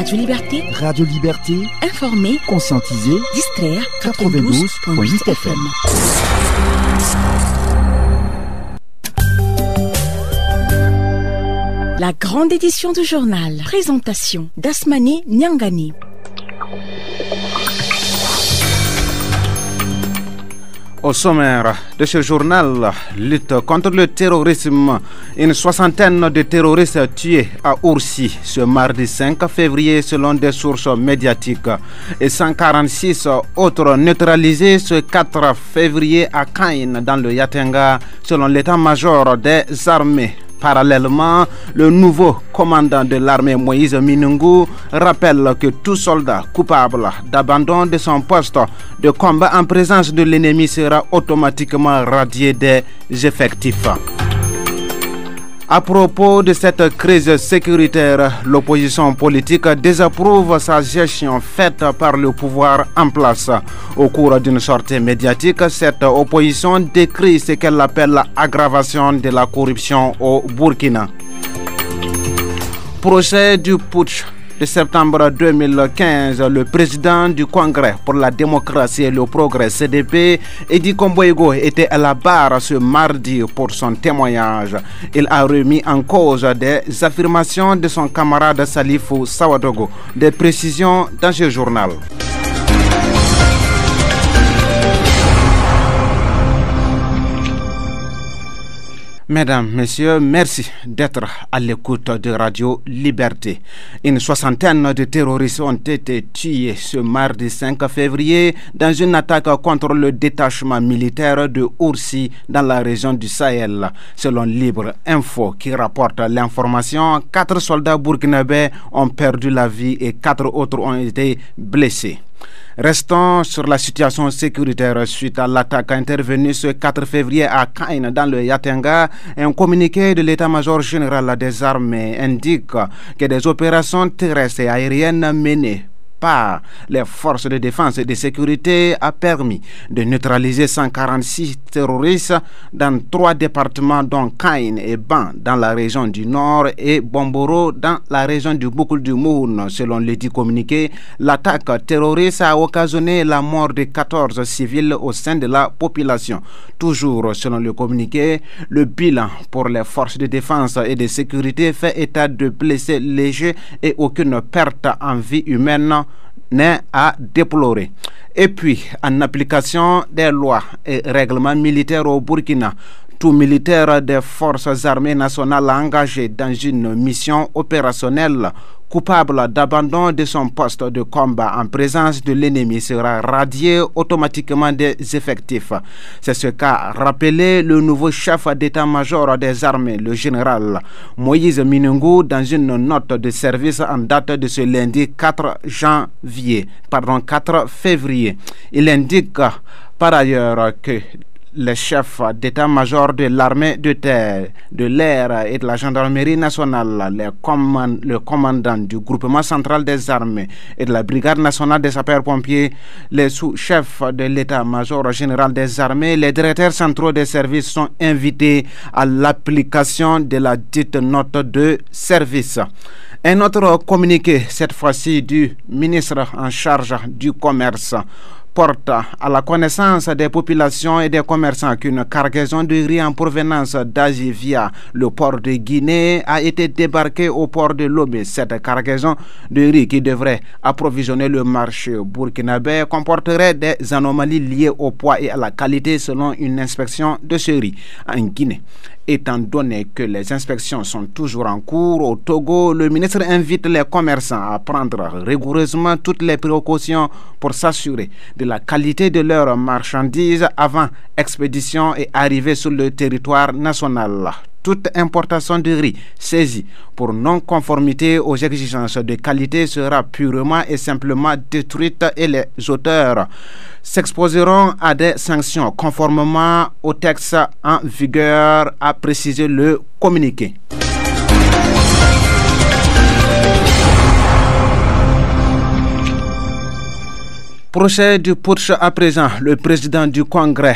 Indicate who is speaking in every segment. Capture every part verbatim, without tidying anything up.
Speaker 1: Radio Liberté.
Speaker 2: Radio Liberté.
Speaker 1: Informer,
Speaker 2: conscientiser,
Speaker 1: distraire.
Speaker 2: quatre-vingt-douze virgule huit F M.
Speaker 1: La grande édition du journal. Présentation d'Asmani Nyangani.
Speaker 3: Au sommaire de ce journal, lutte contre le terrorisme. Une soixantaine de terroristes tués à Oursi ce mardi cinq février selon des sources médiatiques et cent quarante-six autres neutralisés ce quatre février à Kain dans le Yatenga selon l'état-major des armées. Parallèlement, le nouveau commandant de l'armée Moïse Minungu rappelle que tout soldat coupable d'abandon de son poste de combat en présence de l'ennemi sera automatiquement radié des effectifs. À propos de cette crise sécuritaire, l'opposition politique désapprouve sa gestion faite par le pouvoir en place. Au cours d'une sortie médiatique, cette opposition décrit ce qu'elle appelle l'aggravation de la corruption au Burkina. Procès du putsch de septembre deux mille quinze, le président du Congrès pour la démocratie et le progrès C D P, Edi Komboigo, était à la barre ce mardi pour son témoignage. Il a remis en cause des affirmations de son camarade Salifou Sawadogo. Des précisions dans ce journal. Mesdames, Messieurs, merci d'être à l'écoute de Radio Liberté. Une soixantaine de terroristes ont été tués ce mardi cinq février dans une attaque contre le détachement militaire de Oursi dans la région du Sahel. Selon Libre Info qui rapporte l'information, quatre soldats burkinabés ont perdu la vie et quatre autres ont été blessés. Restons sur la situation sécuritaire suite à l'attaque intervenue ce quatre février à Kain dans le Yatenga. Un communiqué de l'état-major général des armées indique que des opérations terrestres et aériennes menées par les forces de défense et de sécurité a permis de neutraliser cent quarante-six terroristes dans trois départements dont Kain et Ban dans la région du Nord et Bomboro dans la région du Boukoul du Moun. Selon le dit communiqué, l'attaque terroriste a occasionné la mort de quatorze civils au sein de la population. Toujours selon le communiqué, le bilan pour les forces de défense et de sécurité fait état de blessés légers et aucune perte en vie humaine n'est à déplorer. Et puis, en application des lois et règlements militaires au Burkina, tout militaire des forces armées nationales engagé dans une mission opérationnelle coupable d'abandon de son poste de combat en présence de l'ennemi sera radié automatiquement des effectifs. C'est ce qu'a rappelé le nouveau chef d'état-major des armées, le général Moïse Minungu, dans une note de service en date de ce lundi quatre janvier, pardon, quatre février. Il indique par ailleurs que les chefs d'état-major de l'armée de terre, de l'air et de la gendarmerie nationale, les command, le commandant du groupement central des armées et de la brigade nationale des sapeurs-pompiers, les sous-chefs de l'état-major général des armées, les directeurs centraux des services sont invités à l'application de la dite note de service. Un autre communiqué, cette fois-ci du ministre en charge du commerce, porte à la connaissance des populations et des commerçants qu'une cargaison de riz en provenance d'Asie via le port de Guinée a été débarquée au port de Lomé. Cette cargaison de riz qui devrait approvisionner le marché burkinabé comporterait des anomalies liées au poids et à la qualité selon une inspection de ce riz en Guinée. Étant donné que les inspections sont toujours en cours au Togo, le ministre invite les commerçants à prendre rigoureusement toutes les précautions pour s'assurer de la qualité de leurs marchandises avant expédition et arrivée sur le territoire national. Toute importation de riz saisie pour non-conformité aux exigences de qualité sera purement et simplement détruite et les auteurs s'exposeront à des sanctions conformément au texte en vigueur, a précisé le communiqué. Procès du putsch à présent. Le président du Congrès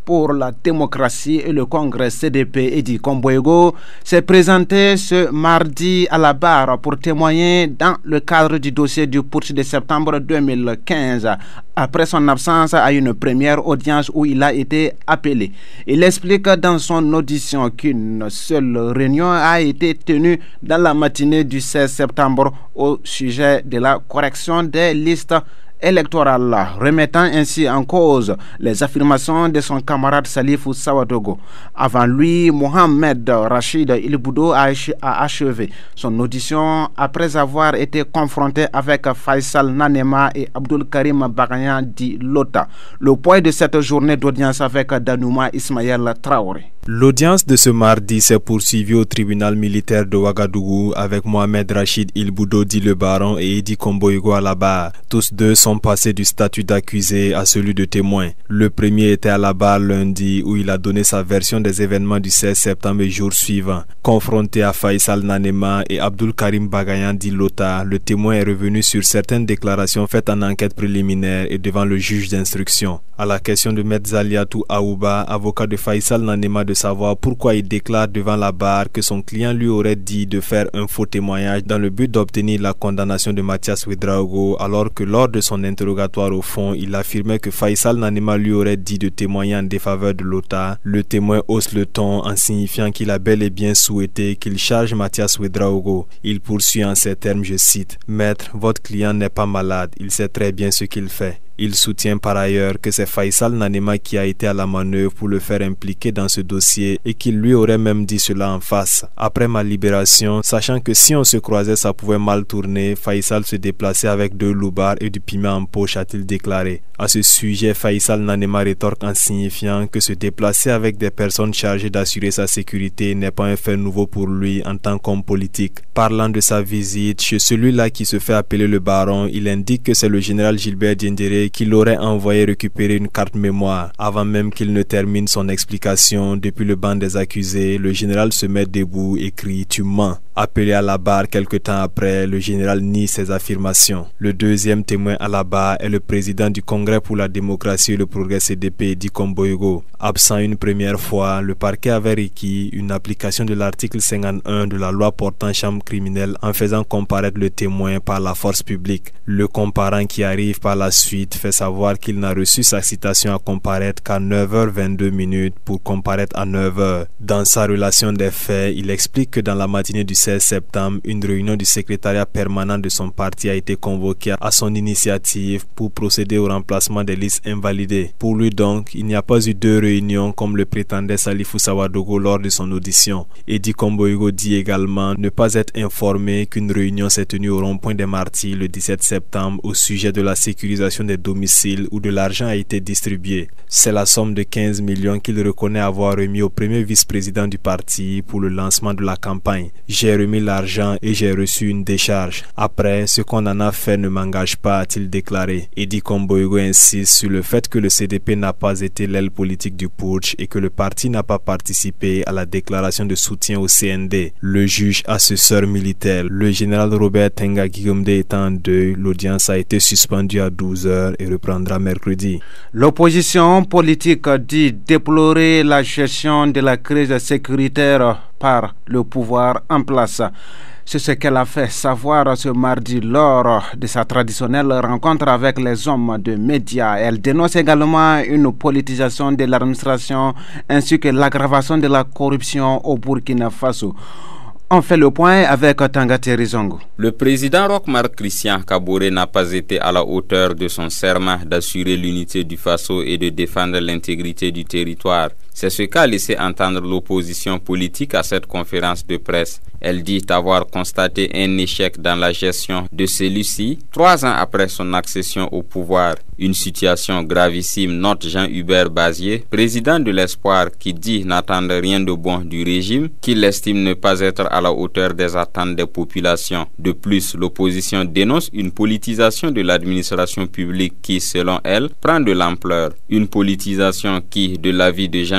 Speaker 3: pour la démocratie et le congrès C D P Edi Komboigo s'est présenté ce mardi à la barre pour témoigner dans le cadre du dossier du putsch de septembre deux mille quinze après son absence à une première audience où il a été appelé. Il explique dans son audition qu'une seule réunion a été tenue dans la matinée du seize septembre au sujet de la correction des listes électorales, remettant ainsi en cause les affirmations de son camarade Salifou Sawadogo. Avant lui, Mohamed Rachid Ilboudo a achevé son audition après avoir été confronté avec Faisal Nanema et Abdul Karim Bagayan dit Lota. Le point de cette journée d'audience avec Danouma Ismaël Traoré.
Speaker 4: L'audience de ce mardi s'est poursuivie au tribunal militaire de Ouagadougou avec Mohamed Rachid Ilboudo dit le baron et Edi Komboigo à la barre. Tous deux sont passés du statut d'accusé à celui de témoin. Le premier était à la barre lundi où il a donné sa version des événements du seize septembre et jour suivant. Confronté à Faisal Nanema et Abdul Karim Bagayan dit Lota, le témoin est revenu sur certaines déclarations faites en enquête préliminaire et devant le juge d'instruction. À la question de Maître Zaliatou Aouba, avocat de Faisal Nanema, de savoir pourquoi il déclare devant la barre que son client lui aurait dit de faire un faux témoignage dans le but d'obtenir la condamnation de Mathias Ouedraogo, alors que lors de son interrogatoire au fond, il affirmait que Faisal Nanema lui aurait dit de témoigner en défaveur de Lota. Le témoin hausse le ton en signifiant qu'il a bel et bien souhaité qu'il charge Mathias Ouedraogo. Il poursuit en ces termes, je cite, « Maître, votre client n'est pas malade, il sait très bien ce qu'il fait. » Il soutient par ailleurs que c'est Faisal Nanema qui a été à la manœuvre pour le faire impliquer dans ce dossier et qu'il lui aurait même dit cela en face. Après ma libération, sachant que si on se croisait ça pouvait mal tourner, Faisal se déplaçait avec deux loubards et du piment en poche, a-t-il déclaré. À ce sujet, Faisal Nanema rétorque en signifiant que se déplacer avec des personnes chargées d'assurer sa sécurité n'est pas un fait nouveau pour lui en tant qu'homme politique. Parlant de sa visite chez celui-là qui se fait appeler le baron, il indique que c'est le général Gilbert Diendéré qui l'aurait envoyé récupérer une carte mémoire. Avant même qu'il ne termine son explication, depuis le banc des accusés, le général se met debout et crie « Tu mens ». Appelé à la barre quelque temps après, le général nie ses affirmations. Le deuxième témoin à la barre est le président du Congrès pour la démocratie et le progrès C D P, Edi Komboigo. Absent une première fois, le parquet avait requis une application de l'article cinquante-et-un de la loi portant chambre criminelle en faisant comparaître le témoin par la force publique. Le comparant qui arrive par la suite fait savoir qu'il n'a reçu sa citation à comparaître qu'à neuf heures vingt-deux minutes pour comparaître à neuf heures. Dans sa relation des faits, il explique que dans la matinée du seize septembre, une réunion du secrétariat permanent de son parti a été convoquée à son initiative pour procéder au remplacement des listes invalidées. Pour lui donc, il n'y a pas eu deux réunions comme le prétendait Salifou Sawadogo lors de son audition. Edi Komboigo dit également ne pas être informé qu'une réunion s'est tenue au rond-point des Martyrs le dix-sept septembre au sujet de la sécurisation des domiciles où de l'argent a été distribué. C'est la somme de quinze millions qu'il reconnaît avoir remis au premier vice-président du parti pour le lancement de la campagne. J'ai remis l'argent et j'ai reçu une décharge. Après, ce qu'on en a fait ne m'engage pas, a-t-il déclaré. Edi Komboigo insiste sur le fait que le C D P n'a pas été l'aile politique du putsch et que le parti n'a pas participé à la déclaration de soutien au C N D. Le juge assesseur militaire, le général Robert Tenga Guigomde étant en deuil, l'audience a été suspendue à douze heures et reprendra mercredi.
Speaker 3: L'opposition politique dit déplorer la gestion de la crise sécuritaire par le pouvoir en place. C'est ce qu'elle a fait savoir ce mardi lors de sa traditionnelle rencontre avec les hommes de médias. Elle dénonce également une politisation de l'administration ainsi que l'aggravation de la corruption au Burkina Faso. On fait le point avec Tanga Terizongo.
Speaker 5: Le président Roch-Marc Christian Kaboré n'a pas été à la hauteur de son serment d'assurer l'unité du Faso et de défendre l'intégrité du territoire. C'est ce qu'a laissé entendre l'opposition politique à cette conférence de presse. Elle dit avoir constaté un échec dans la gestion de celui-ci trois ans après son accession au pouvoir. Une situation gravissime, note Jean-Hubert Bazier, président de l'Espoir, qui dit n'attendre rien de bon du régime, qu'il estime ne pas être à la hauteur des attentes des populations. De plus, l'opposition dénonce une politisation de l'administration publique qui, selon elle, prend de l'ampleur. Une politisation qui, de l'avis de Jean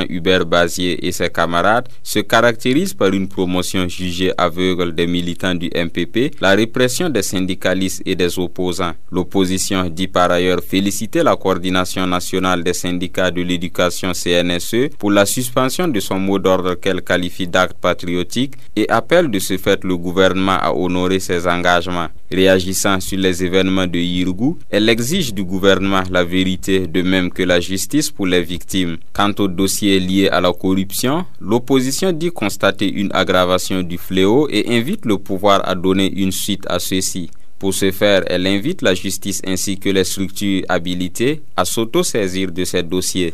Speaker 5: Hubert Bazier et ses camarades se caractérise par une promotion jugée aveugle des militants du M P P, la répression des syndicalistes et des opposants. L'opposition dit par ailleurs féliciter la coordination nationale des syndicats de l'éducation C N S E pour la suspension de son mot d'ordre qu'elle qualifie d'acte patriotique et appelle de ce fait le gouvernement à honorer ses engagements. Réagissant sur les événements de Yirgou, elle exige du gouvernement la vérité de même que la justice pour les victimes. Quant au dossier lié à la corruption, l'opposition dit constater une aggravation du fléau et invite le pouvoir à donner une suite à ceci. Pour ce faire, elle invite la justice ainsi que les structures habilitées à s'auto-saisir de ces dossiers.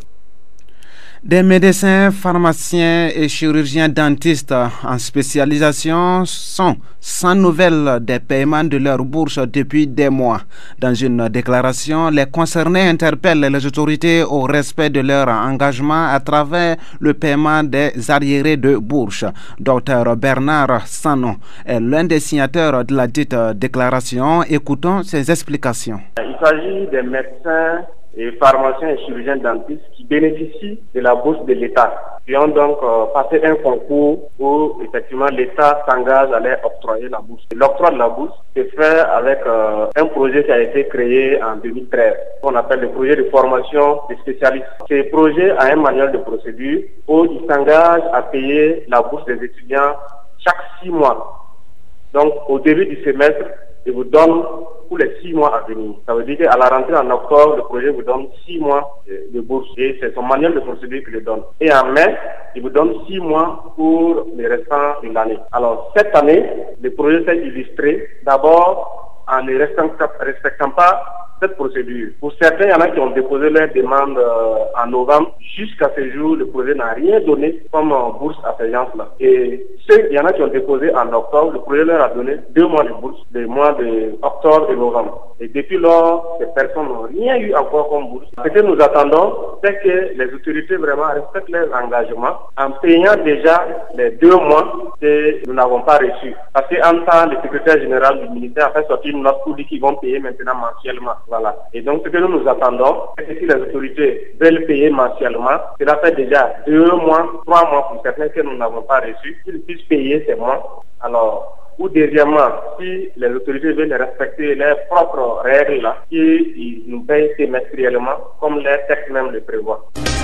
Speaker 3: Des médecins, pharmaciens et chirurgiens dentistes en spécialisation sont sans nouvelles des paiements de leur bourse depuis des mois. Dans une déclaration, les concernés interpellent les autorités au respect de leur engagement à travers le paiement des arriérés de bourse. Docteur Bernard Sanon est l'un des signataires de la dite déclaration. Écoutons ses explications.
Speaker 6: Il s'agit des médecins et pharmaciens et chirurgiens dentistes qui bénéficient de la bourse de l'État. Ils ont donc euh, passé un concours où effectivement l'État s'engage à leur octroyer la bourse. L'octroi de la bourse se fait avec euh, un projet qui a été créé en deux mille treize, qu'on appelle le projet de formation des spécialistes. Ce projet a un manuel de procédure où il s'engage à payer la bourse des étudiants chaque six mois. Donc au début du semestre, il vous donne pour les six mois à venir. Ça veut dire qu'à la rentrée en octobre, le projet vous donne six mois de bourse et c'est son manuel de procédure qui le donne. Et en mai, il vous donne six mois pour le restant de l'année. Alors cette année, le projet s'est illustré d'abord en ne respectant, respectant pas cette procédure. Pour certains, il y en a qui ont déposé leur demande euh, en novembre. Jusqu'à ce jour, le projet n'a rien donné comme euh, bourse à ces gens-là. Et ceux, il y en a qui ont déposé en octobre, le projet leur a donné deux mois de bourse, les mois de octobre et novembre. Et depuis lors, ces personnes n'ont rien eu encore comme bourse. Ce que nous attendons, c'est que les autorités vraiment respectent leurs engagements en payant déjà les deux mois que nous n'avons pas reçus. Parce qu'en temps, le secrétaire général du ministère a fait sortir une note pour dire qu'ils vont payer maintenant mensuellement. Voilà. Et donc, ce que nous nous attendons, c'est que si les autorités veulent payer mensuellement, cela fait déjà deux mois, trois mois pour certains que nous n'avons pas reçus, qu'ils puissent payer ces mois. Alors, ou deuxièmement, si les autorités veulent respecter leurs propres règles, là, qu'ils nous payent semestriellement, comme les textes même le prévoient.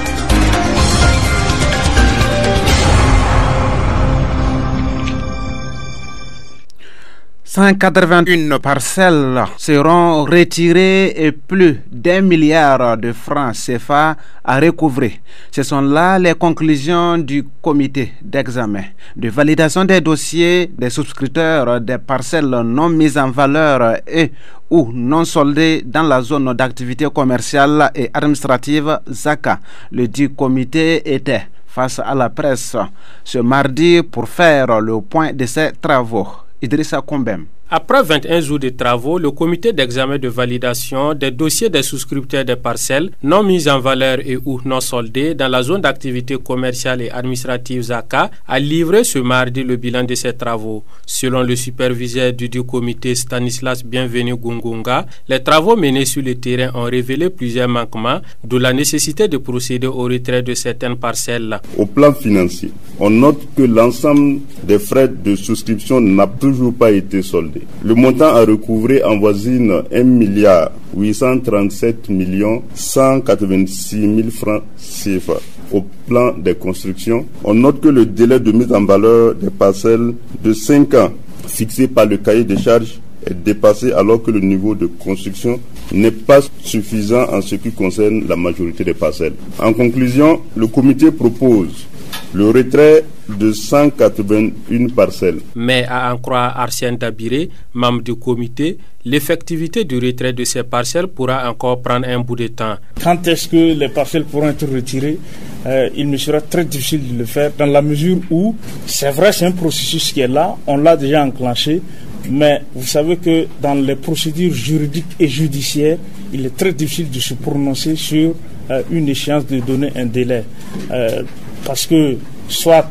Speaker 3: cent quatre-vingt-un parcelles seront retirées et plus d'un milliard de francs C F A à recouvrer. Ce sont là les conclusions du comité d'examen, de validation des dossiers des souscripteurs des parcelles non mises en valeur et ou non soldées dans la zone d'activité commerciale et administrative ZACA. Le dit comité était face à la presse ce mardi pour faire le point de ses travaux. Idrissa Kombem.
Speaker 7: Après vingt et un jours de travaux, le comité d'examen de validation des dossiers des souscripteurs des parcelles non mises en valeur et ou non soldées dans la zone d'activité commerciale et administrative ZACA a livré ce mardi le bilan de ces travaux. Selon le superviseur du du comité Stanislas Bienvenu Gungunga, les travaux menés sur le terrain ont révélé plusieurs manquements, d'où la nécessité de procéder au retrait de certaines parcelles.
Speaker 8: Au plan financier, on note que l'ensemble des frais de souscription n'a toujours pas été soldé. Le montant à recouvrer avoisine un milliard huit cent trente-sept millions cent quatre-vingt-six mille francs C F A. Au plan des constructions, on note que le délai de mise en valeur des parcelles de cinq ans fixé par le cahier des charges est dépassé alors que le niveau de construction n'est pas suffisant en ce qui concerne la majorité des parcelles. En conclusion, le comité propose le retrait de cent quatre-vingt-un parcelles.
Speaker 7: Mais à en croire Arsène Dabiré, membre du comité, l'effectivité du retrait de ces parcelles pourra encore prendre un bout de temps.
Speaker 9: Quand est-ce que les parcelles pourront être retirées? euh, Il me sera très difficile de le faire dans la mesure où, c'est vrai, c'est un processus qui est là, on l'a déjà enclenché, mais vous savez que dans les procédures juridiques et judiciaires, il est très difficile de se prononcer sur euh, une échéance, de donner un délai. Euh, parce que soit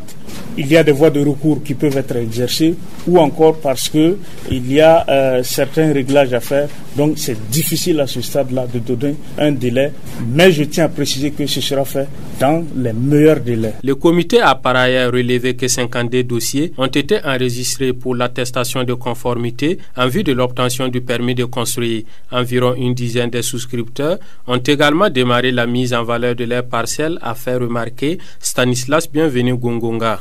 Speaker 9: il y a des voies de recours qui peuvent être exercées, ou encore parce que il y a euh, certains réglages à faire. Donc c'est difficile à ce stade-là de donner un délai, mais je tiens à préciser que ce sera fait dans les meilleurs délais.
Speaker 7: Le comité a par ailleurs relevé que cinquante-deux dossiers ont été enregistrés pour l'attestation de conformité en vue de l'obtention du permis de construire. Environ une dizaine de souscripteurs ont également démarré la mise en valeur de leurs parcelles, a fait remarquer Stanislas Bienvenu Gongonga.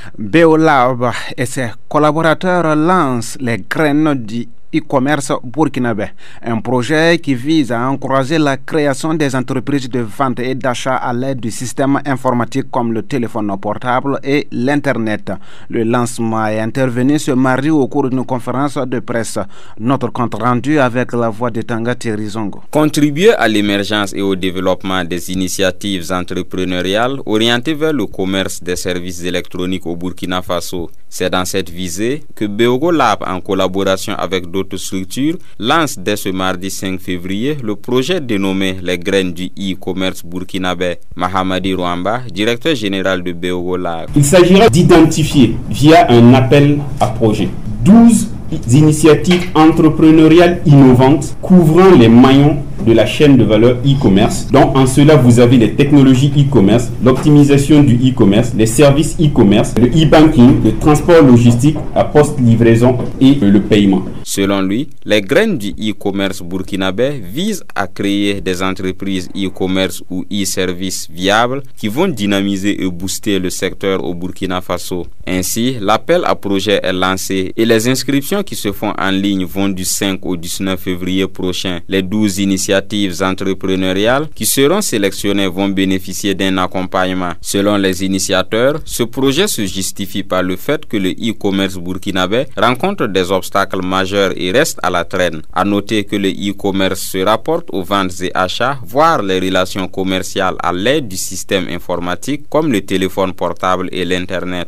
Speaker 3: Beolab et ses collaborateurs lancent les graines du e-commerce burkinabé, un projet qui vise à encourager la création des entreprises de vente et d'achat à l'aide du système informatique comme le téléphone portable et l'Internet. Le lancement est intervenu ce mardi au cours d'une conférence de presse. Notre compte rendu avec la voix de Tanga Thierry-Zongo.
Speaker 5: Contribuer à l'émergence et au développement des initiatives entrepreneuriales orientées vers le commerce des services électroniques au Burkina Faso. C'est dans cette visée que Beogo Lab, en collaboration avec d'autres structures, lance dès ce mardi cinq février le projet dénommé Les graines du e-commerce burkinabé. Mahamadi Rwamba, directeur général de Beogo Lab.
Speaker 10: Il s'agira d'identifier via un appel à projet douze initiatives entrepreneuriales innovantes couvrant les maillons de la chaîne de valeur e-commerce. Donc en cela, vous avez les technologies e-commerce, l'optimisation du e-commerce, les services e-commerce, le e-banking, le transport logistique à post-livraison et le paiement.
Speaker 5: Selon lui, les graines du e-commerce burkinabé visent à créer des entreprises e-commerce ou e-services viables qui vont dynamiser et booster le secteur au Burkina Faso. Ainsi, l'appel à projet est lancé et les inscriptions qui se font en ligne vont du cinq au dix-neuf février prochain. Les douze initiatives entrepreneuriales qui seront sélectionnées vont bénéficier d'un accompagnement. Selon les initiateurs, ce projet se justifie par le fait que le e-commerce burkinabé rencontre des obstacles majeurs et reste à la traîne. À noter que le e-commerce se rapporte aux ventes et achats, voire les relations commerciales à l'aide du système informatique comme le téléphone portable et l'Internet.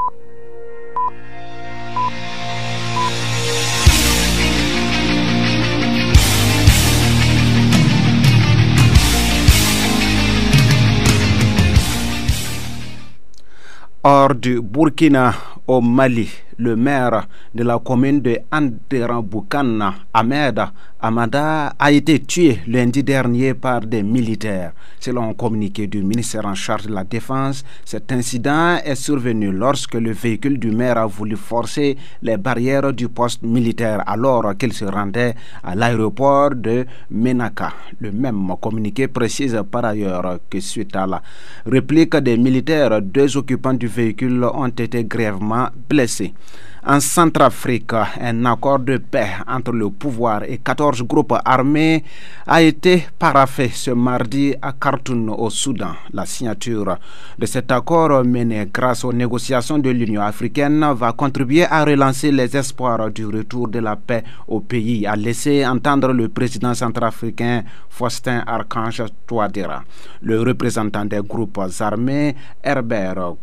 Speaker 3: Hors du Burkina, au Mali, le maire de la commune de Anderan-Boukana, Ahmed Amada, a été tué lundi dernier par des militaires. Selon un communiqué du ministère en charge de la Défense, cet incident est survenu lorsque le véhicule du maire a voulu forcer les barrières du poste militaire alors qu'il se rendait à l'aéroport de Menaka. Le même communiqué précise par ailleurs que suite à la réplique des militaires, deux occupants du véhicule ont été grièvement blessés. En Centrafrique, un accord de paix entre le pouvoir et quatorze groupes armés a été paraphé ce mardi à Khartoum au Soudan. La signature de cet accord mené grâce aux négociations de l'Union africaine va contribuer à relancer les espoirs du retour de la paix au pays, a laissé entendre le président centrafricain Faustin Archange Touadéra. Le représentant des groupes armés, Herbert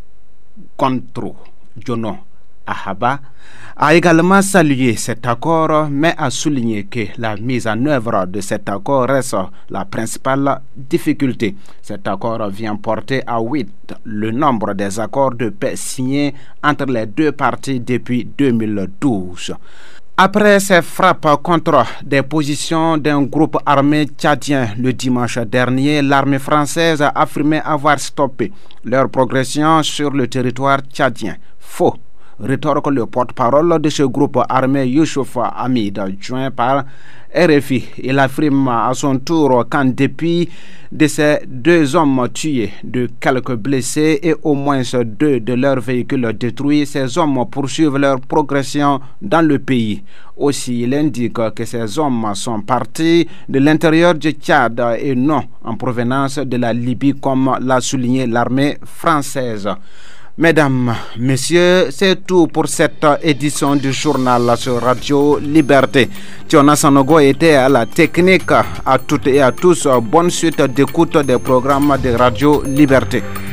Speaker 3: Contro Jono Ahaba, a également salué cet accord, mais a souligné que la mise en œuvre de cet accord reste la principale difficulté. Cet accord vient porter à huit le nombre des accords de paix signés entre les deux parties depuis deux mille douze. Après ces frappes contre des positions d'un groupe armé tchadien le dimanche dernier, l'armée française a affirmé avoir stoppé leur progression sur le territoire tchadien. Faux, rétorque le porte-parole de ce groupe armé Youssouf Hamid, joint par R F I. Il affirme à son tour qu'en dépit de ces deux hommes tués, de quelques blessés et au moins deux de leurs véhicules détruits, ces hommes poursuivent leur progression dans le pays. Aussi, il indique que ces hommes sont partis de l'intérieur du Tchad et non en provenance de la Libye, comme l'a souligné l'armée française. Mesdames, Messieurs, c'est tout pour cette édition du journal sur Radio Liberté. Tiona Sanogo était à la technique. À toutes et à tous, bonne suite d'écoute des programmes de Radio Liberté.